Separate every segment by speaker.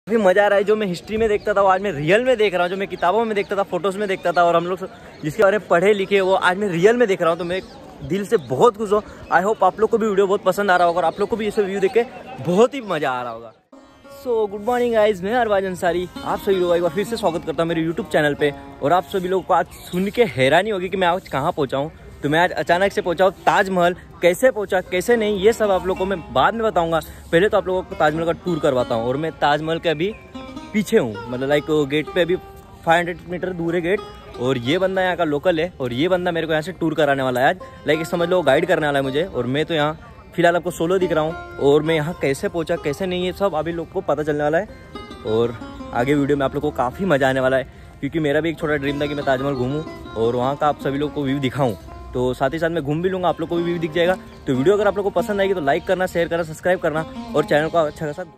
Speaker 1: काफ़ी मज़ा आ रहा है। जो मैं हिस्ट्री में देखता था वो आज मैं रियल में देख रहा हूँ। जो मैं किताबों में देखता था, फोटोज़ में देखता था और हम लोग जिसके बारे में पढ़े लिखे वो आज मैं रियल में देख रहा हूँ। तो मैं दिल से बहुत खुश हूँ। आई होप आप लोग को भी वीडियो बहुत पसंद आ रहा होगा और आप लोग को भी इसे व्यू देख के बहुत ही मज़ा आ रहा होगा। सो गुड मॉर्निंग गाइज, मैं अरबाज अंसारी आप सभी लोगों का एक बार फिर से स्वागत करता हूँ मेरे यूट्यूब चैनल पे। और आप सभी लोगों को आज सुन के हैरानी होगी कि मैं आज कहाँ पहुँचा हूँ। तो मैं आज अचानक से पहुँचा हूँ ताजमहल। कैसे पहुँचा कैसे नहीं ये सब आप लोगों को मैं बाद में बताऊँगा। पहले तो आप लोगों को ताजमहल का टूर करवाता हूँ। और मैं ताजमहल के अभी पीछे हूँ, मतलब लाइक गेट पे अभी 500 मीटर दूर है गेट। और ये बंदा यहाँ का लोकल है और ये बंदा मेरे को यहाँ से टूर कराने वाला है आज, लाइक समझ लो गाइड करने वाला है मुझे। और मैं तो यहाँ फिलहाल आपको सोलो दिख रहा हूँ। और मैं यहाँ कैसे पहुँचा कैसे नहीं ये सब अभी लोग को पता चलने वाला है। और आगे वीडियो में आप लोग को काफ़ी मज़ा आने वाला है, क्योंकि मेरा भी एक छोटा ड्रीम था कि मैं ताजमहल घूमूँ और वहाँ का आप सभी लोग को व्यू दिखाऊँ। तो साथ ही साथ मैं घूम भी लूँगा, आप लोग को भी व्यू दिख जाएगा। तो वीडियो अगर आप लोग को पसंद आएगी तो लाइक करना, शेयर करना, सब्सक्राइब करना और चैनल को अच्छा खासा।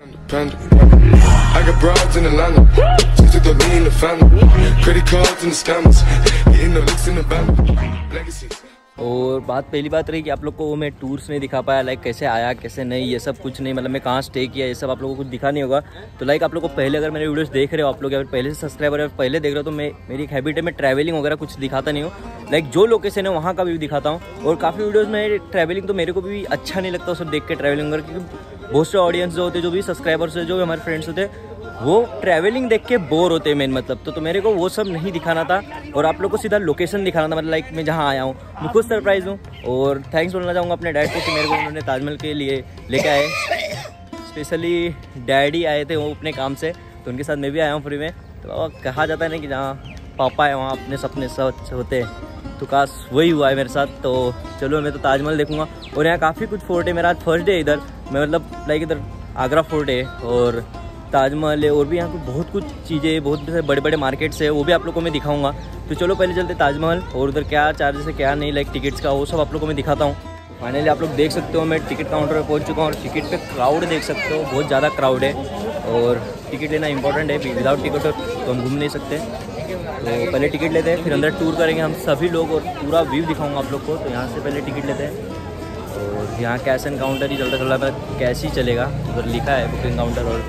Speaker 1: और पहली बात रही कि आप लोग को वो मैं टूर्स नहीं दिखा पाया, लाइक कैसे आया कैसे नहीं ये सब कुछ नहीं, मतलब मैं कहाँ स्टे किया ये सब आप लोगों को कुछ दिखा नहीं होगा। तो लाइक आप लोग को पहले अगर मेरे वीडियोस देख रहे हो आप लोग, अगर पहले से सब्सक्राइबर है पहले देख रहे हो, तो मेरी एक हैबिट है मैं ट्रैवलिंग वगैरह कुछ दिखाता नहीं हूँ। लाइक जो लोकेशन है वहाँ का भी दिखाता हूँ। और काफ़ी वीडियोज़ में ट्रैवलिंग तो मेरे को भी अच्छा नहीं लगता सब देख के ट्रैवलिंग वगैरह, क्योंकि बहुत से ऑडियंस जो होते जो भी सब्सक्राइबर्स है जो भी हमारे फ्रेंड्स होते वो ट्रैवलिंग देख के बोर होते हैं मेन मतलब। तो मेरे को वो सब नहीं दिखाना था और आप लोग को सीधा लोकेशन दिखाना था, मतलब लाइक मैं जहाँ आया हूँ। मैं खुद सरप्राइज हूँ और थैंक्स बोलना चाहूँगा अपने डैड को कि मेरे को उन्होंने ताजमहल के लिए लेके आए। स्पेशली डैडी आए थे वो अपने काम से, तो उनके साथ मैं भी आया हूँ फ्री में। तो कहा जाता है ना कि जहाँ पापा है वहाँ अपने सपने सच होते हैं, तो काश वही हुआ है मेरे साथ। तो चलो मैं तो ताजमहल देखूँगा। और यहाँ काफ़ी कुछ फोर्ट है, मेरा आज फर्स्ट डे इधर। मैं मतलब लाइक इधर आगरा फोर्ट है और ताजमहल है और भी यहाँ पे बहुत कुछ चीज़ें, बहुत बड़े बड़े मार्केट्स है, वो भी आप लोगों को मैं दिखाऊंगा। तो चलो पहले चलते ताजमहल और उधर क्या चार्जेस है क्या नहीं, लाइक टिकट्स का वो सब आप लोगों को मैं दिखाता हूँ। फाइनली आप लोग देख सकते हो मैं टिकट काउंटर पे पहुँच चुका हूँ और टिकट पे क्राउड देख सकते हो, बहुत ज़्यादा क्राउड है। और टिकट लेना इंपॉर्टेंट है, विदाउट टिकट तो हम घूम नहीं सकते। तो पहले टिकट लेते हैं फिर अंदर टूर करेंगे हम सभी लोग और पूरा व्यू दिखाऊँगा आप लोग को। तो यहाँ से पहले टिकट लेते हैं और यहाँ कैश एंड काउंटर ही चलता चल रहा है, कैश ही चलेगा। उधर लिखा है बुकिंग काउंटर और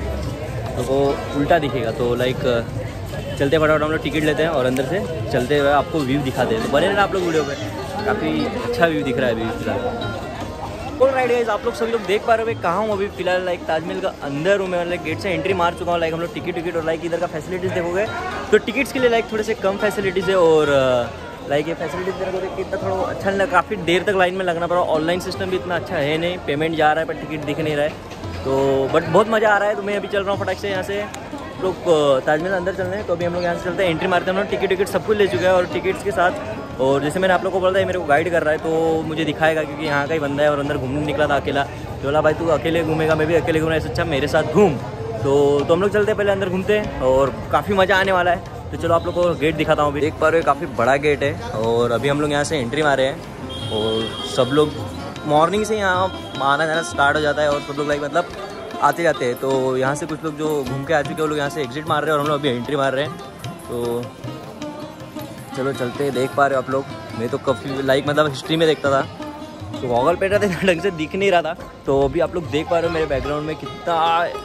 Speaker 1: तो वो उल्टा दिखेगा। तो लाइक चलते फटाफट हम लोग टिकट लेते हैं और अंदर से चलते हुए आपको व्यू दिखाते हैं। तो बने रहना आप लोग वीडियो पे, काफ़ी अच्छा व्यू दिख रहा है अभी फिलहाल। और राइट गाइस, आप लोग सभी लोग देख पा रहे हो मैं कहाँ हूँ अभी फिलहाल, लाइक ताजमहल का अंदर हूँ मैं। लाइक गेट से एंट्री मार चुका हूँ। लाइक हम लोग टिकट और लाइक इधर का फैसिलिटीज़ देखोगे तो टिकट्स के लिए लाइक थोड़े से कम फैसिलिटीज़ है। और लाइक ये फैसिलिटीज़ मेरे को देख के इतना थोड़ा अच्छा नहीं लगा, काफ़ी देर तक लाइन में लगना पड़ा। ऑनलाइन सिस्टम भी इतना अच्छा है नहीं, पेमेंट जा रहा है पर टिकट दिख नहीं रहा है। तो बट बहुत मज़ा आ रहा है। तो मैं अभी चल रहा हूँ फटाक से यहाँ से लोग ताजमहल अंदर चल रहे हैं। तो अभी हम लोग यहाँ से चलते हैं, एंट्री मारते हैं। हम लोग टिकट सब कुछ ले चुके हैं और टिकट्स के साथ। और जैसे मैंने आप लोग को बोला था मेरे को गाइड कर रहा है तो मुझे दिखाएगा, क्योंकि यहाँ का ही बंदा है और अंदर घूमने निकला था अकेला। तो बोला भाई तू अकेले घूमेगा मैं भी अकेले घूमना है, अच्छा मेरे साथ घूम। तो हम लोग चलते हैं, पहले अंदर घूमते हैं और काफ़ी मज़ा आने वाला है। तो चलो आप लोग को गेट दिखाता हूँ। अभी देख पा रहे हो काफ़ी बड़ा गेट है और अभी हम लोग यहाँ से एंट्री मारे हैं। और सब लोग मॉर्निंग से यहाँ आना जाना स्टार्ट हो जाता है और सब लोग लाइक मतलब आते जाते हैं। तो यहाँ से कुछ लोग जो घूम के आ चुके हैं वो लोग यहाँ से एग्जिट मार रहे हैं और हम लोग अभी एंट्री मार रहे हैं। तो चलो चलते हैं। देख पा रहे हो आप लोग, मैं तो काफ़ी लाइक मतलब हिस्ट्री में देखता था तो गॉगल पे रहता था, ढंग से दिख नहीं रहा था। तो अभी आप लोग देख पा रहे हो मेरे बैकग्राउंड में कितना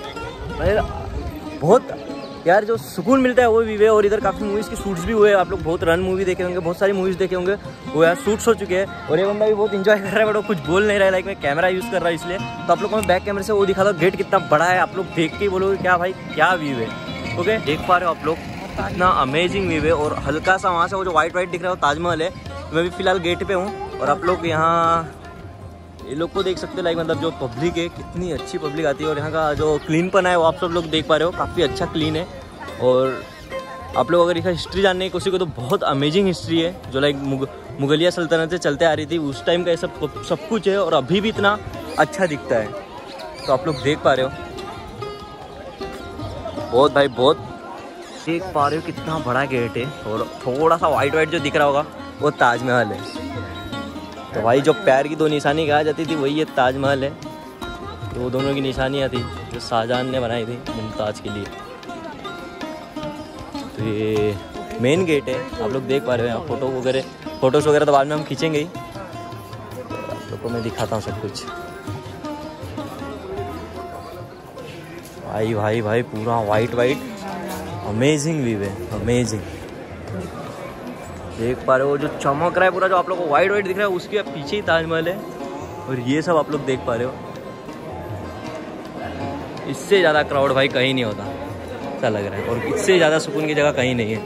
Speaker 1: बहुत यार जो सुकून मिलता है वो भी है। और इधर काफ़ी मूवीज़ की शूट्स भी हुए, आप लोग बहुत रन मूवी देखे होंगे, बहुत सारी मूवीज़ देखे होंगे, वो यार शूट्स हो चुके हैं। और ये बंदा भी बहुत इंजॉय कर रहा है बट वो कुछ बोल नहीं रहा है, लाइक मैं कैमरा यूज़ कर रहा हूँ इसलिए। तो आप लोग को मैं बैक कैमरे से वो दिखा दो गेट कितना बड़ा है, आप लोग देख के बोलोगे क्या भाई क्या व्यू है। ओके देख पा रहे हो आप लोग इतना अमेजिंग व्यू है। और हल्का सा वहाँ से वो जो वाइट दिख रहा है वो ताजमहल है। मैं भी फिलहाल गेट पे हूँ और आप लोग यहाँ ये लोग को देख सकते हो, लाइक मतलब जो पब्लिक है कितनी अच्छी पब्लिक आती है। और यहाँ का जो क्लीनपन है वो आप सब लोग देख पा रहे हो, काफ़ी अच्छा क्लीन है। और आप लोग अगर इसका हिस्ट्री जानने की कोशिश करो तो बहुत अमेजिंग हिस्ट्री है, जो लाइक मुगलिया सल्तनत से चलते आ रही थी उस टाइम का ये सब कुछ है और अभी भी इतना अच्छा दिखता है। तो आप लोग देख पा रहे हो बहुत भाई बहुत देख पा रहे हो कितना बड़ा गेट है। और थोड़ा सा वाइट जो दिख रहा होगा वो ताजमहल है। तो भाई जो पैर की दो निशानी कहा जाती थी वही ये ताजमहल है। तो वो दोनों की निशानियाँ थी जो शाहजहां ने बनाई थी मुमताज़ के लिए। तो ये मेन गेट है, आप लोग देख पा रहे हो। यहाँ फोटोज़ वगैरह तो बाद में हम खींचेंगे ही। तो आप लोग को मैं दिखाता हूँ सब कुछ। भाई भाई भाई पूरा वाइट वाइट अमेजिंग व्यू है, अमेजिंग। देख पा रहे हो जो चमक रहा है पूरा, जो आप लोगों को वाइट वाइट दिख रहा है उसके पीछे ही ताजमहल है। और ये सब आप लोग देख पा रहे हो, इससे ज़्यादा क्राउड भाई कहीं नहीं होता ऐसा लग रहा है, और इससे ज़्यादा सुकून की जगह कहीं नहीं है।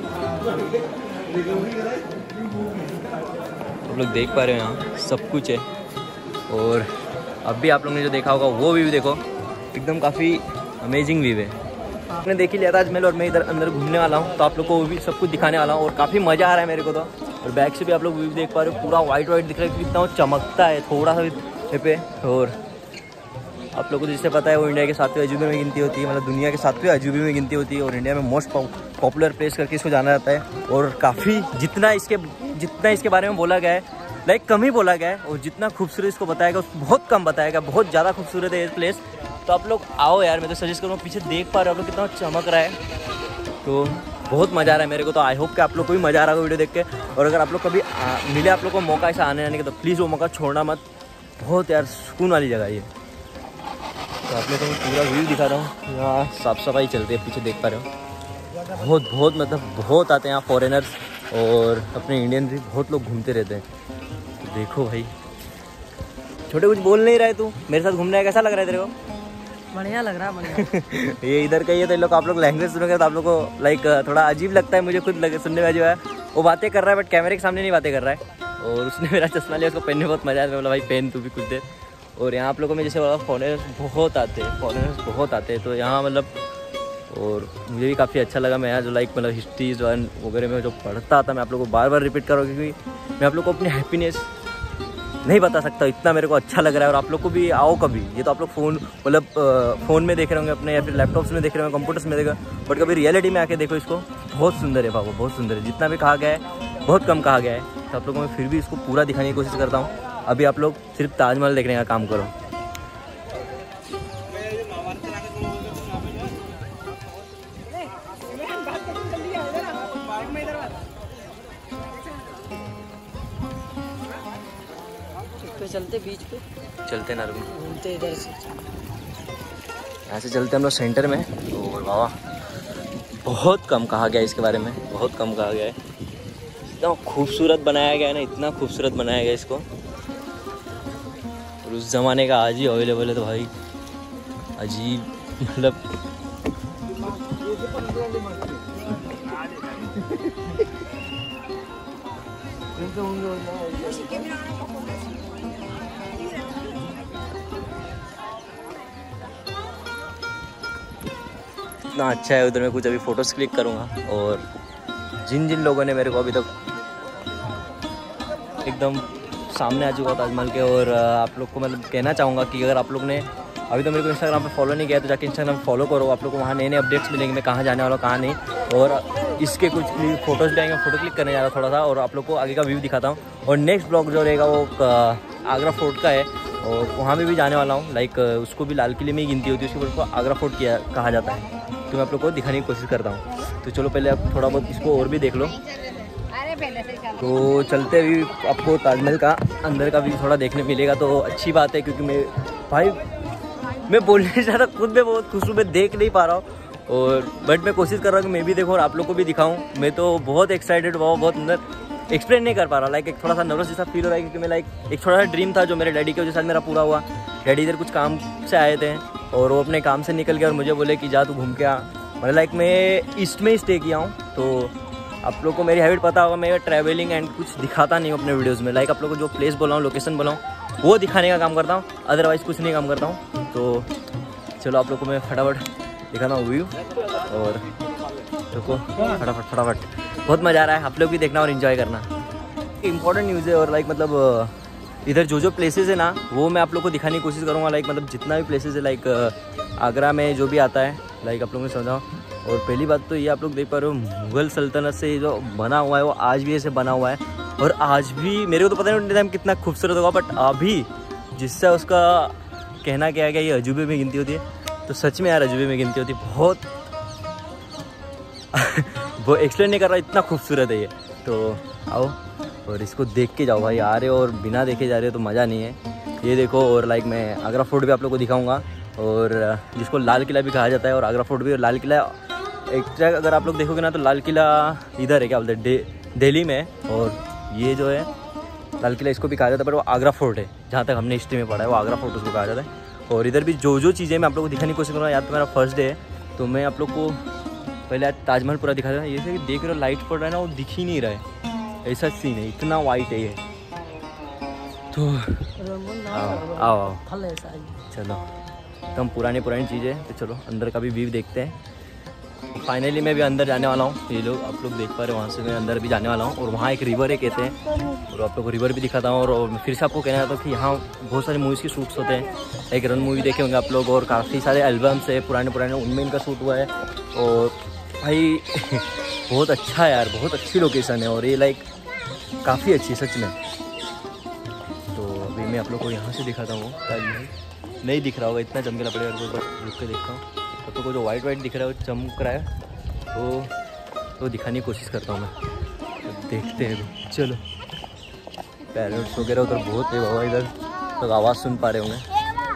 Speaker 1: आप लोग देख पा रहे हो यहाँ सब कुछ है। और अब भी आप लोगों ने जो देखा होगा वो व्यू देखो, एकदम काफ़ी अमेजिंग व्यू है। आपने देख ही लिया ताजमहल और मैं इधर अंदर घूमने वाला हूँ, तो आप लोग को वो भी सब कुछ दिखाने वाला हूँ और काफ़ी मज़ा आ रहा है मेरे को तो। और बैक से भी आप लोग व्यू देख पा रहे हो, पूरा वाइट वाइट दिख रहा है, कितना चमकता है थोड़ा सा पे। और आप लोगों को जिससे पता है वो इंडिया के 7वें अजूबे में गिनती होती है, मतलब दुनिया के 7वें अजूबे में गिनती होती है, और इंडिया में मोस्ट पॉपुलर प्लेस करके इसको जाना जाता है। और काफ़ी जितना इसके बारे में बोला गया है लाइक कम ही बोला गया है, और जितना खूबसूरत इसको बताया गया बहुत कम बताया गया, बहुत ज़्यादा खूबसूरत है ये प्लेस। तो आप लोग आओ यार, मैं तो सजेस्ट करूँगा। पीछे देख पा रहे हो आप लोग कितना चमक रहा है, तो बहुत मज़ा आ रहा है मेरे को। तो आई होप कि आप लोग को भी मज़ा आ रहा होगा वीडियो देख के। और अगर आप लोग कभी मिले आप लोग को मौका ऐसा आने जाने का, तो प्लीज़ वो मौका छोड़ना मत। बहुत यार सुकून वाली जगह ये। तो आप लोग को मैं पूरा व्यू दिखा रहा हूँ। यहाँ साफ़ सफाई चलती है, पीछे देख पा रहे हो। बहुत मतलब बहुत आते हैं यहाँ फॉरेनर्स, और अपने इंडियन भी बहुत लोग घूमते रहते हैं। तो देखो भाई, छोटे कुछ बोल नहीं रहे, तू मेरे साथ घूमने कैसा लग रहा है तेरे को?
Speaker 2: बढ़िया लग रहा है, बढ़िया।
Speaker 1: ये इधर का ही है, तो इन लोग आप लोग लैंग्वेज सुनोगे तो आप लोग को लाइक थोड़ा अजीब लगता है, मुझे खुद सुनने में जो है। वो बातें कर रहा है बट कैमरे के सामने नहीं बातें कर रहा है। और उसने मेरा चश्मा लिया, उसको पहनने में बहुत मजा आया। बोला भाई पहन तू भी कुछ देर। और यहाँ आप लोगों में जैसे बोला फॉरेनर्स बहुत आते हैं, तो यहाँ मतलब, और मुझे भी काफ़ी अच्छा लगा। मैं यहाँ जो लाइक मतलब हिस्ट्रीज वगैरह में जो पढ़ता था, मैं आप लोगों को बार बार रिपीट करूँगा, क्योंकि मैं आप लोग को अपनी हैप्पीनेस नहीं बता सकता, इतना मेरे को अच्छा लग रहा है। और आप लोग को भी आओ कभी। ये तो आप लोग फ़ोन में देख रहे होंगे अपने, या फिर लैपटॉप्स में देख रहे होंगे, कंप्यूटर्स में देखें, बट कभी रियलिटी में आके देखो इसको। बहुत सुंदर है बाबू, बहुत सुंदर है। जितना भी कहा गया है बहुत कम कहा गया है, तो आप लोगों को मैं फिर भी इसको पूरा दिखाने की कोशिश करता हूँ। अभी आप लोग सिर्फ ताजमहल देखने का काम करो।
Speaker 2: चलते बीच पे
Speaker 1: चलते ना
Speaker 2: घूमते इधर से,
Speaker 1: यहाँ से चलते हम लोग सेंटर में। और बाबा बहुत कम कहा गया इसके बारे में, बहुत कम कहा गया है। इतना खूबसूरत बनाया गया है ना, इतना खूबसूरत बनाया गया इसको। और उस ज़माने का आज ही अवेलेबल है, तो भाई अजीब मतलब इतना अच्छा है। उधर मैं कुछ अभी फ़ोटोज़ क्लिक करूँगा। और जिन लोगों ने मेरे को अभी तक एकदम सामने आ चुका ताजमहल के, और आप लोग को मतलब कहना चाहूँगा कि अगर आप लोग ने अभी तो मेरे को इंस्टाग्राम पे फॉलो नहीं किया, तो जाके इंस्टाग्राम पे फॉलो करो। आप लोग को वहाँ नए अपडेट्स मिलेंगे, मैं कहाँ जाने वाला हूँ कहाँ नहीं। और इसके कुछ फ़ोटोज़ भी आएंगे, फ़ोटो क्लिक करने जा रहा हूँ थोड़ा सा, और आप लोग को आगे का व्यू दिखाता हूँ। और नेक्स्ट ब्लॉग जो रहेगा वो आगरा फोर्ट का है, और वहाँ भी जाने वाला हूँ। लाइक उसको भी लाल किले में ही गिनती होती है, उसको आगरा फोर्ट कहा जाता है। तो मैं आप लोग को दिखाने की कोशिश करता हूँ। तो चलो पहले आप थोड़ा बहुत इसको और भी देख लो। तो चलते अभी आपको ताजमहल का अंदर का भी थोड़ा देखने मिलेगा, तो अच्छी बात है। क्योंकि मैं बोलने से ज़्यादा खुद में बहुत खुश हूँ, मैं देख नहीं पा रहा हूँ। और बट मैं कोशिश कर रहा हूँ कि मैं भी देखूँ और आप लोग को भी दिखाऊँ। मैं तो बहुत एक्साइटेड हुआ, बहुत अंदर एक्सप्लेन नहीं कर पा रहा। लाइक एक थोड़ा सा नर्वस जैसा फील हो रहा है, क्योंकि मैं लाइक एक थोड़ा सा ड्रीम था जो मेरे डैडी के वजह से मेरा पूरा हुआ। डैडी इधर कुछ काम से आए थे, और वो अपने काम से निकल गए और मुझे बोले कि जा तू घूम के आ। मतलब लाइक मैं ईस्ट में ही स्टे किया हूँ, तो आप लोग को मेरी हैबिट पता होगा, मैं ट्रैवलिंग एंड कुछ दिखाता नहीं हूँ अपने वीडियोज़ में। लाइक आप लोग को जो प्लेस बोला हूँ, लोकेशन बोला हूँ, वो दिखाने का काम करता हूँ, अदरवाइज़ कुछ नहीं काम करता हूँ। तो चलो आप लोग को मैं फटाफट दिखाता हूँ व्यू। और देखो फटाफट बहुत मज़ा आ रहा है, आप लोग भी देखना और इन्जॉय करना। इंपॉर्टेंट न्यूज़ है, और लाइक मतलब इधर जो प्लेसेस है ना, वो मैं आप लोग को दिखाने की कोशिश करूँगा। लाइक मतलब जितना भी प्लेसेस है, लाइक आगरा में जो भी आता है, लाइक आप लोगों ने समझाओ। और पहली बात तो ये आप लोग देख पा रहे हो, मुग़ल सल्तनत से जो बना हुआ है वो आज भी ऐसे बना हुआ है। और आज भी मेरे को तो पता नहीं टाइम कितना खूबसूरत होगा, बट अभी जिससे उसका कहना क्या है कि ये अजूबे में गिनती होती है, तो सच में यार अजूबे में गिनती होती है। बहुत वो एक्सप्लेन नहीं कर रहा, इतना खूबसूरत है ये। तो आओ और इसको देख के जाओ भाई। आ रहे हो और बिना देखे जा रहे हो तो मज़ा नहीं है। ये देखो, और लाइक मैं आगरा फोर्ट भी आप लोग को दिखाऊंगा। और जिसको लाल किला भी कहा जाता है, और आगरा फोर्ट भी। और लाल किला एग्जैक्ट अगर आप लोग देखोगे ना तो लाल किला इधर है, क्या बोलते हैं, दिल्ली में है। और ये जो है लाल किला इसको भी कहा जाता है, पर वो आगरा फोर्ट है, जहाँ तक हमने हिस्ट्री में पढ़ा है वो आगरा फोर्ट उसको कहा जाता है। और इधर भी जो चीज़ें मैं आप लोग को दिखाने की कोशिश करूँगा, या तो मेरा फर्स्ट डे है तो मैं आप लोग को पहले आज ताजमहल पूरा दिखा दूँ। ये से देख रहे हो लाइट पड़ रहा है ना, वो दिख ही नहीं रहा है, ऐसा सीन है, इतना वाइट है ये। तो आओ चलो, एकदम पुरानी चीज़ें। तो चलो अंदर का भी व्यू देखते हैं। फाइनली मैं भी अंदर जाने वाला हूँ। ये लोग आप लोग देख पा रहे हो, वहाँ से मैं अंदर भी जाने वाला हूँ। और वहाँ एक रिवर है कहते हैं, और आप लोग को रिवर भी दिखाता हूँ। और फिर से आपको कहना चाहता हूँ कि यहाँ बहुत सारे मूवीज़ के शूट्स होते हैं। एक रन मूवी देखे होंगे आप लोग, और काफ़ी सारे एल्बम्स है पुराने उनमें इनका शूट हुआ है। और भाई बहुत अच्छा है यार, बहुत अच्छी लोकेशन है, और ये लाइक काफ़ी अच्छी सच में। तो अभी मैं आप लोग को यहाँ से दिखाता हूँ। ताजमहल नहीं दिख रहा होगा, इतना चमकीला पड़ेगा, रुक के देखता हूँ। तो को जो वाइट दिख रहा है वो चमक रहा है, तो दिखाने की कोशिश करता हूँ मैं। तो देखते हैं, चलो। पैरेट्स वगैरह उधर बहुत है बाबा, इधर तो आवाज़ सुन पा रहे होंगे।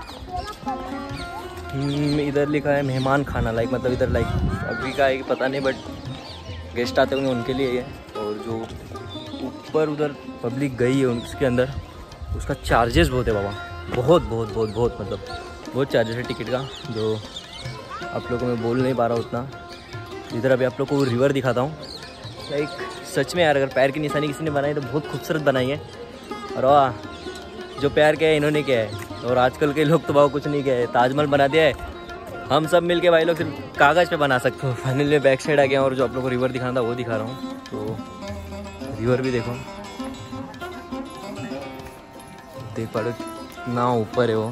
Speaker 1: इधर लिखा है मेहमान खाना, लाइक मतलब इधर लाइक अभी का है कि पता नहीं, बट गेस्ट आते होंगे उनके लिए है। और जो ऊपर उधर पब्लिक गई है उसके अंदर, उसका चार्जेस बहुत है बाबा, बहुत मतलब बहुत चार्जेस है टिकट का, जो आप लोगों को मैं बोल नहीं पा रहा हूँ उतना। इधर अभी आप लोग को रिवर दिखाता हूँ। लाइक सच में यार, अगर पैर की निशानी किसी ने बनाई तो बहुत खूबसूरत बनाई है। और वाह, जो प्यार किया है इन्होंने किया है। और आजकल के लोग तो बहुत कुछ नहीं किया है, ताजमहल बना दिया है। हम सब मिलके भाई लोग सिर्फ कागज़ पे बना सकते हो। फाइनली मैं बैक साइड आ गया, और जो आप लोग को रिवर दिखाना था वो दिखा रहा हूँ। तो रिवर भी देखो, देख पा रहे हो कितना ऊपर है वो।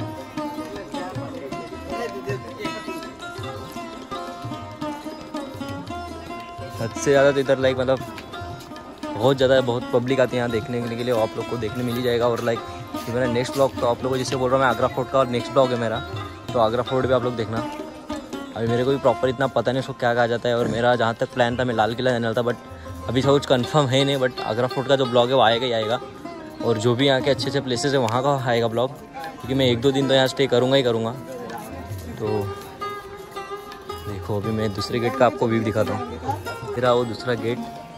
Speaker 1: हद से ज़्यादा तो इधर लाइक मतलब बहुत पब्लिक आती है यहाँ देखने के लिए। आप लोग को देखने मिल ही जाएगा। और लाइक ये मेरा नेक्स्ट ब्लॉग, तो आप लोगों को जैसे बोल रहा हूँ मैं आगरा फोर्ट का, और नेक्स्ट ब्लॉग है मेरा, तो आगरा फोर्ट भी आप लोग देखना। अभी मेरे को भी प्रॉपर इतना पता नहीं उसको क्या कहा जाता है। और मेरा जहाँ तक प्लान था मैं लाल किला जाने वाला था, बट अभी सब कुछ कन्फर्म है नहीं। बट आगरा फोर्ट का जो ब्लॉग है वो आएगा ही आएगा। और जो भी यहाँ के अच्छे प्लेसेस है वहाँ का आएगा ब्लॉग, क्योंकि मैं 1-2 दिन तो यहाँ स्टे करूँगा ही करूँगा। तो देखो अभी मैं दूसरे गेट का आपको व्यू दिखाता हूँ। फिर वो दूसरा गेट,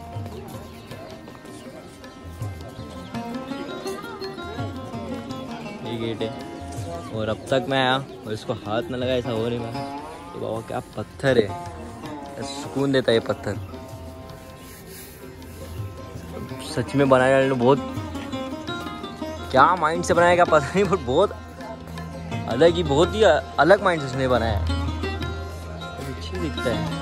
Speaker 1: ये गेट है। और अब तक मैं आया और इसको हाथ न लगा, ऐसा हो नहीं पाया। तो बाबा क्या पत्थर है, सुकून देता है ये पत्थर। सच में बनाने वाले बहुत क्या माइंड से बनाया, क्या पता नहीं, बट बहुत ही अलग माइंड से उसने बनाया है। अच्छी दिखता है।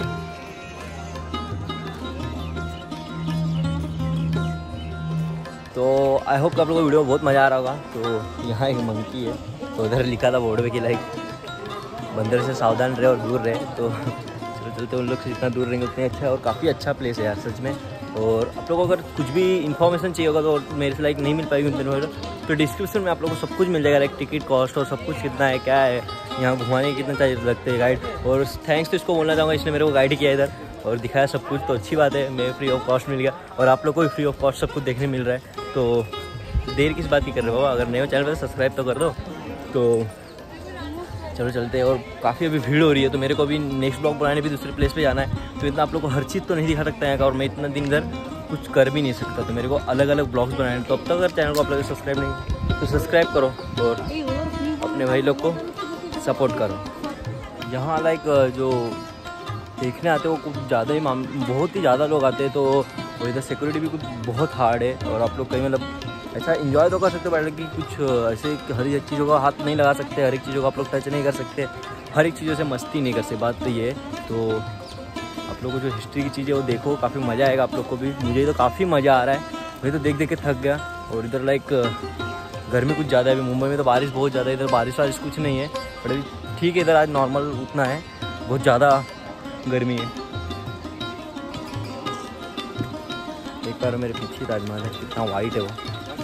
Speaker 1: तो आई होप कि आप लोगों को वीडियो में बहुत मज़ा आ रहा होगा। तो यहाँ एक मंकी है, तो उधर लिखा था बोर्ड पे कि लाइक बंदर से सावधान रहे और दूर रहे। तो चलते उन लोग से जितना दूर रहेंगे उतने अच्छा है। और काफ़ी अच्छा प्लेस है यार सच में। और आप लोगों को अगर कुछ भी इन्फॉर्मेशन चाहिए होगा तो मेरे से लाइक नहीं मिल पाएगी उन दिनों, तो डिस्क्रिप्शन में आप लोगों को सब कुछ मिल जाएगा, लाइक टिकट कॉस्ट और सब कुछ कितना है, क्या है, यहाँ घुमाने के कितना चार्ज लगते हैं, गाइड। और थैंक्स तो इसको बोलना चाहूँगा, इसने मेरे को गाइड किया इधर और दिखाया सब कुछ। तो अच्छी बात है, मैं फ्री ऑफ कॉस्ट मिल गया और आप लोग को भी फ्री ऑफ कॉस्ट सब कुछ देखने मिल रहा है। तो देर किस बात की कर रहे हो, अगर नए हो चैनल पर सब्सक्राइब तो कर दो। तो चलो चलते हैं। और काफ़ी अभी भीड़ हो रही है, तो मेरे को अभी नेक्स्ट ब्लॉग बनाने भी दूसरे प्लेस पे जाना है। तो इतना आप लोग को हर चीज़ तो नहीं दिखा सकता है, और मैं इतना दिन इधर कुछ कर भी नहीं सकता। तो मेरे को अलग अलग ब्लॉग्स बनाने, तो अब तक अगर चैनल को आप लोग सब्सक्राइब नहीं तो सब्सक्राइब करो और अपने भाई लोग को सपोर्ट करो। यहाँ लाइक जो देखने आते हैं वो कुछ ज़्यादा ही बहुत ही ज़्यादा लोग आते हैं। तो वो इधर सिक्योरिटी भी कुछ बहुत हार्ड है। और आप लोग कहीं मतलब ऐसा इंजॉय तो कर सकते हो, बट कि कुछ ऐसे हर एक चीज़ों का हाथ नहीं लगा सकते, हर एक चीज़ों का आप लोग टच नहीं कर सकते, हर एक चीज़ों से मस्ती नहीं कर सकते, बात तो ये है। तो आप लोगों को जो हिस्ट्री की चीज़ें वो देखो, काफ़ी मज़ा आएगा आप लोग को भी। मुझे तो काफ़ी मज़ा आ रहा है, मुझे तो देख के थक गया। और इधर लाइक गर्मी कुछ ज़्यादा है, अभी मुंबई में तो बारिश बहुत ज़्यादा है, इधर बारिश कुछ नहीं है, बट अभी ठीक है। इधर आज नॉर्मल उतना है, बहुत ज़्यादा गर्मी है। एक बार मेरे पीछे ताजमहल है, कितना वाइट है वो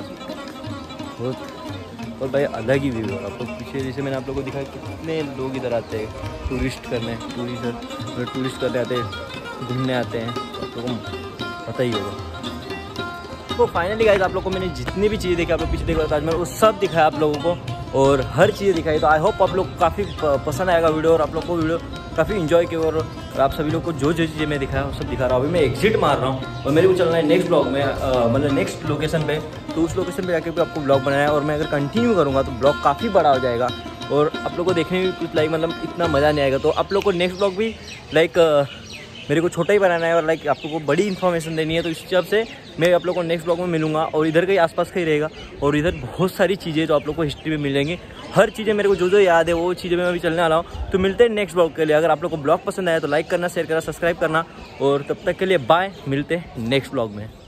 Speaker 1: बहुत। और भाई अलग ही व्यू है। आप लोग पीछे जैसे मैंने आप लोगों को दिखाया कितने लोग इधर आते हैं टूरिस्ट करने, टूरिस्ट करने आते हैं, घूमने आते हैं, तो आप लोगों को पता ही होगा। तो फाइनली गाइस आप लोग को मैंने जितनी भी चीज़ें देखी, आप लोग पीछे देखा ताजमहल, वो सब दिखाया आप लोगों को। और हर चीज़ दिखाई। तो आई होप आप लोग काफ़ी पसंद आएगा वीडियो और आप लोग को वीडियो काफ़ी इन्जॉय किया और आप सभी लोग को जो जो चीज़ें मैं दिखाया वो सब दिखा रहा हूँ। अभी मैं एग्जिट मार रहा हूँ और मेरे को चलना है नेक्स्ट ब्लॉग में, मतलब नेक्स्ट लोकेशन पे। तो उस लोकेशन पे जाके भी आपको ब्लॉग बनाना है और मैं अगर कंटिन्यू करूँगा तो ब्लॉग काफ़ी बड़ा हो जाएगा और आप लोग को देखने में कुछ लाइक मतलब इतना मज़ा नहीं आएगा। तो आप लोग को नेक्स्ट ब्लॉग भी लाइक मेरे को छोटा ही बनाना है और लाइक आप लोग को बड़ी इन्फॉर्मेशन देनी है। तो इस हिसाब से मैं आप लोग को नेक्स्ट ब्लॉग में मिलूंगा और इधर के आसपास का ही रहेगा और इधर बहुत सारी चीज़ें जो आप लोग को हिस्ट्री में मिलेंगी। हर चीज़ें मेरे को जो जो याद है वो चीज़ें मैं अभी चलने वाला हूँ। तो मिलते हैं नेक्स्ट ब्लॉग के लिए। अगर आप लोग को ब्लॉग पसंद आया तो लाइक करना, शेयर करना, सब्सक्राइब करना और तब तक के लिए बाय, मिलते हैं नेक्स्ट ब्लॉग में।